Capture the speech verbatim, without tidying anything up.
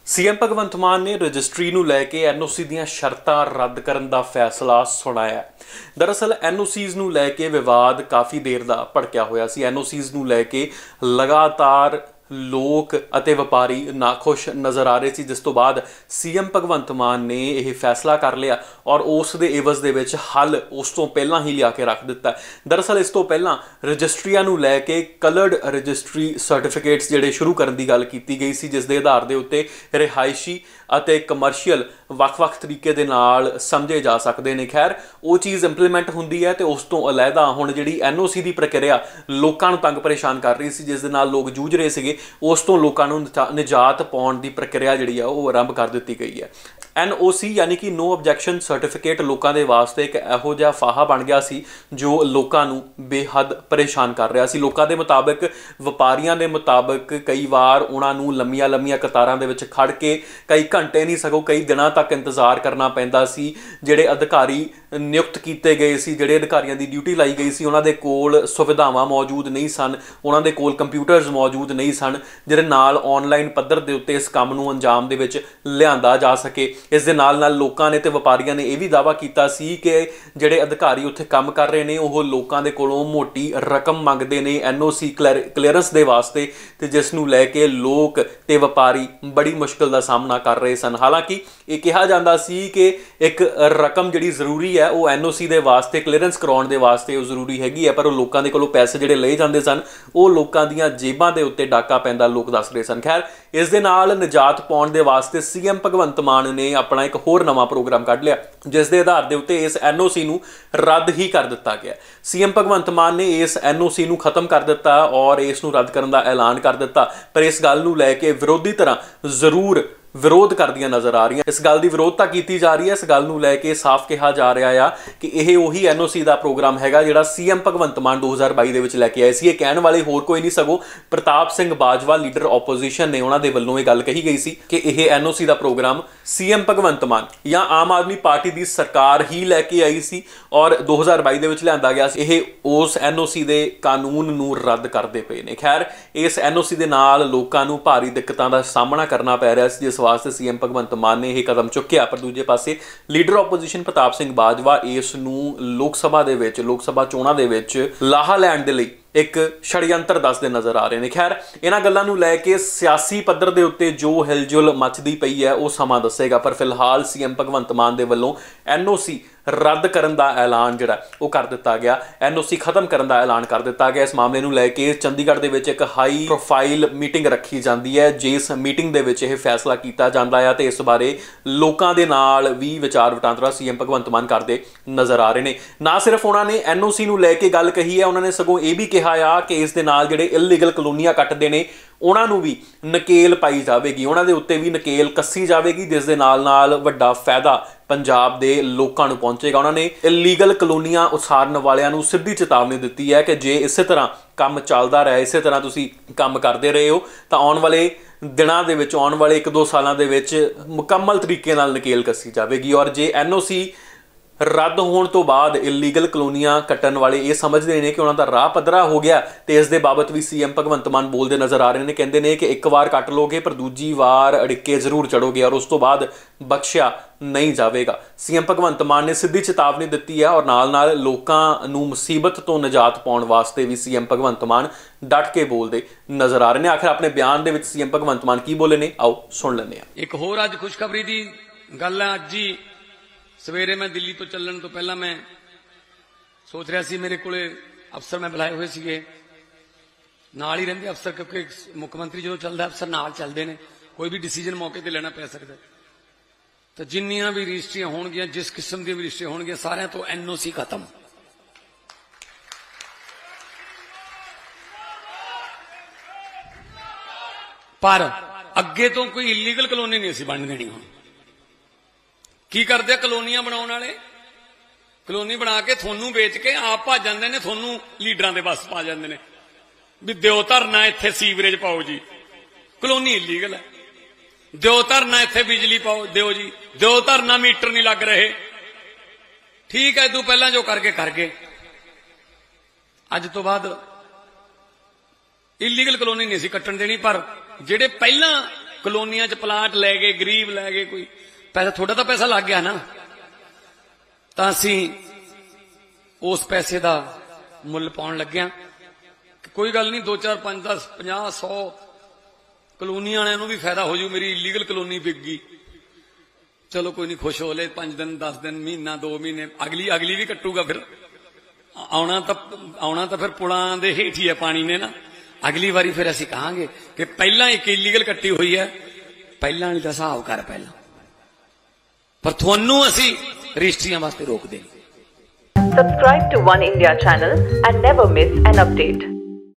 CM भगवंत मान ने registry नूं लैके एनओसी दीयां शर्तां रद्द करन दा फैसला सुणाया। दरअसल एनओसीज़ नूं लैके विवाद काफ़ी देर दा भड़किया होया सी। एनओसीज़ नूं लैके लगातार लोक अते व्यापारी नाखुश नज़र आ रहे सी, जिस तो बाद सीएम भगवंत मान ने यह फैसला कर लिया और उस दे एवज दे विच हल उस तो पहलां ही लिया के रख दिता। दरअसल इस तो पहलां रजिस्ट्रियां नूं लैके कलर्ड रजिस्ट्री सर्टिफिकेट्स जिहड़े शुरू करन दी गल कीती गई सी, जिस दे आधार दे उत्ते रिहायशी अते कमर्शियल ਵੱਖ-ਵੱਖ तरीके दे नाल समझे जा सकते हैं। खैर वो चीज़ इंप्लीमेंट हुंदी है तो उस तो अलहदा हुण जिहड़ी एनओसी की प्रक्रिया लोकां नूं तंग परेशान कर रही सी, जिस दे नाल लोग जूझ रहे सीगे, उस तो लोकां नूं निजात पाउण दी प्रक्रिया जिहड़ी आ वो आरंभ कर दित्ती गई है। एनओसी यानी कि नो ऑब्जैक्शन सर्टिफिकेट लोगों के वास्ते एक इहो जिहा फाहा बन गया सी जो लोगों नूं बेहद परेशान कर रहा सी। लोगों के मुताबिक, व्यापारियों के मुताबिक कई बार उन्होंने लंबिया लंबिया कतारां दे विच खड़ के कई घंटे नहीं सगों कई दिनों तक इंतजार करना पैंदा सी। जिहड़े अधिकारी नियुक्त किए गए सी, जिहड़े अधिकारियों की ड्यूटी लाई गई सी, उन्हां दे कोल सुविधावां मौजूद नहीं सन, उन्हां दे कोल कंप्यूटर्स मौजूद नहीं सन, जिहदे नाल ऑनलाइन पद्धर दे उत्ते इस काम नूं अंजाम दे विच लिआंदा जा सके। इस दे नाल नाल लोकां ने ते व्यापारियों ने यह भी दावा किया सी कि जिहड़े अधिकारी उत्थे काम कर रहे हैं वो लोकां दे कोलों मोटी रकम मंगते हैं एनओसी क्लीयरेंस दे वास्ते, ते जिस नूं लैके लोक ते व्यापारी बड़ी मुश्किल का सामना कर रहे सन। हालांकि ये कहा जाता सी कि एक रकम जिहड़ी जरूरी है वो एनओसी दे वास्ते क्लीयरेंस कराउण दे वास्ते वो जरूरी हैगी है, पर वो लोकां दे कोलों पैसे जिहड़े लए जांदे सन वो लोकां दीयां जेबां दे उत्ते डाका पैंदा लोक दस रहे सन। खैर इस दे नाल निजात पाउण दे वास्ते सीएम भगवंत मान ने अपना एक होर नवा प्रोग्राम कढ लिया, जिस दे आधार दे उत्ते इस एनओसी नूं रद्द ही कर दिता गया। सीएम भगवंत मान ने इस एनओसी नूं खत्म कर दिता और इस नूं रद्द करन दा ऐलान कर दिता, पर इस गल नूं लैके विरोधी तरह जरूर विरोध करदियां नज़र आ रही। इस गल की विरोधता की जा रही है। इस गल नूं लैके साफ कहा जा रहा है कि यह उही एनओसी का प्रोग्राम हैगा जिहड़ा सीएम भगवंत मान दो हज़ार बाई दे विच लैके आए सी। कहण वाले होर कोई नहीं सगों प्रताप सिंह बाजवा लीडर ओपोजिशन ने, उन्हां दे वल्लों यह गल कही गई सी कि यह एनओसी का प्रोग्राम सीएम भगवंत मान या आम आदमी पार्टी की सरकार ही लैके आई सी और दो हज़ार बाई दे विच लिआंदा गया सी। यह उस एनओसी के कानून नूं रद्द करते पे ने। खैर इस एनओसी के नाल लोकां नूं भारी दिक्कतां दा सामना करना पै रहा सी, जिस वास्ते सीएम भगवंत मान ने यह कदम चुक्या। पर दूजे पासे लीडर ओपोजिशन प्रताप सिंह बाजवा इस नूं लोक सभा दे विच लोक सभा चोणां दे विच लाहा लैण दे लई एक षडयंत्र दसदे नज़र आ रहे हैं। खैर इन्हां गल्लां नूं लैके सियासी पद्धर दे उत्ते जो हिलजुल मचदी पई है वो समा दसेगा, पर फिलहाल सीएम भगवंत मान दे वल्लों एनओसी रद्द करन दा ऐलान जिहड़ा वो कर दिता गया, एनओसी खत्म करन दा ऐलान कर दिता गया। इस मामले नूं लैके चंडीगढ़ दे विच एक हाई प्रोफाइल मीटिंग रखी जाती है, जिस मीटिंग दे विच यह फैसला किया जाता है, तो इस बारे लोकां दे नाल भी विचार वटांदरा सीएम भगवंत मान करते नज़र आ रहे हैं। ना सिर्फ उन्होंने एनओसी नूं लैके गल कही है, उन्होंने सगों ये भी कहा आ कि इस दे नाल जिहड़े इलीगल कलोनियां कट्टदे ने उन्होंने भी नकेल पाई जाएगी, उन्होंने उत्ते भी नकेल कसी जाएगी, जिस दे नाल नाल वड्डा फायदा पंजाब दे लोकां नूं पहुंचेगा। उन्होंने इलीगल कलोनियां उसारन वालियां नूं सीधी चेतावनी दी है कि जे इस तरह काम चलता रहा, इस तरह तुसीं काम करते रहे हो तो आने वाले दिनों के विच आने वाले एक दो सालों के विच मुकम्मल तरीके नाल नकेल कसी जाएगी। और जे एनओसी रद्द होने तो बाद इलीगल कलोनियां कट्टन वाले ये समझते हैं कि उन्होंने राह पद्धरा हो गया, तो इस दे बाबत भी सीएम भगवंत मान बोलते नज़र आ रहे हैं। कहते हैं कि एक बार कट लोगे पर दूजी बार अड़िके जरूर चढ़ोगे और उस तो बाद बख्शिया नहीं जाएगा। सीएम भगवंत मान ने सीधी चेतावनी दी है और नाल नाल लोकां नूं मुसीबत तो निजात पाउण वास्ते भी सीएम भगवंत मान डट के बोलते नज़र आ रहे हैं। आखिर अपने बयान दे विच सीएम भगवंत मान की बोले ने, आओ सुन लैंदे हां। एक होर अज खुशखबरी दी गल है। अज ही सवेरे मैं दिल्ली तो चलण तो पहला मैं सोच रहा सी, मेरे कोले अफसर मैं बुलाए हुए सीगे, नाल ही रहिंदे अफसर, क्योंकि मुख्यमंत्री जो चलता अफसर नाल चलते हैं, कोई भी डिसीजन मौके पर लेना पै सकता। तो जिन्नियां भी रजिस्ट्रियां होणगियां, जिस किस्म दी भी रजिस्ट्रियां होणगियां, सारियां तो एनओसी खत्म। पर अगे तो कोई इलीगल कलोनी नहीं असीं बन देनी। हुण की करते कलोनियां बनाने वाले, कलोनी बना के थोनू बेच के आप भज जाते हैं, थोनू लीडरां दे बस पा जाते हैं भी दिओ धरना इत्थे सीवरेज पाओ जी, कलोनी इलीगल है। दिओ धरना इत्थे बिजली पाओ, दिओ जी, दिओ धरना मीटर नहीं लग रहे, ठीक है। तू पहला जो करके कर गए, अज तो बाद इलीगल कलोनी नहीं सी कट्टन देनी, पर जेडे पहला ਕਲੋਨੀਆਂ 'ਚ ਪਲਾਟ ਲੈ ਗਏ, ਗਰੀਬ ਲੈ ਗਏ, ਕੋਈ ਪੈਸਾ, ਤੁਹਾਡਾ ਤਾਂ ਪੈਸਾ ਲੱਗ ਗਿਆ ਨਾ। ਤਾਂ ਅਸੀਂ ਉਸ ਪੈਸੇ ਦਾ ਮੁੱਲ ਪਾਉਣ ਲੱਗਿਆ। ਕੋਈ ਗੱਲ ਨਹੀਂ, ਦੋ ਚਾਰ ਪੰਜ ਦਸ ਪੰਜਾਹ ਸੌ ਕਲੋਨੀ ਵਾਲਿਆਂ ਨੂੰ ਵੀ ਫਾਇਦਾ ਹੋ ਜੂ, ਮੇਰੀ ਇਲੀਗਲ ਕਲੋਨੀ ਵਿਕ ਗਈ। ਚਲੋ ਕੋਈ ਨਹੀਂ, ਖੁਸ਼ ਹੋ ਲੈ, ਪੰਜ ਦਿਨ ਦਸ ਦਿਨ ਮਹੀਨਾ ਦੋ ਮਹੀਨੇ, ਅਗਲੀ ਅਗਲੀ ਵੀ ਕੱਟੂਗਾ। ਫਿਰ ਆਉਣਾ ਤਾਂ ਆਉਣਾ ਤਾਂ ਫਿਰ ਪੁਲਾਂ ਦੇ ਹੇਠ ਹੀ ਹੈ ਪਾਣੀ ਨੇ ਨਾ। ਅਗਲੀ ਵਾਰੀ ਫਿਰ ਅਸੀਂ ਕਹਾਂਗੇ ਕਿ ਪਹਿਲਾਂ ਇੱਕ ਇਲੀਗਲ ਕੱਟੀ ਹੋਈ ਹੈ, ਪਹਿਲਾਂ ਵਾਲੀ ਦਾ ਹਿਸਾਬ ਕਰ ਪਹਿਲਾਂ, ਪਰ ਤੁਹਾਨੂੰ ਅਸੀਂ ਰਜਿਸਟਰੀਆਂ ਵਾਸਤੇ ਰੋਕਦੇ ਨਹੀਂ। Subscribe to One India channel and never miss an update.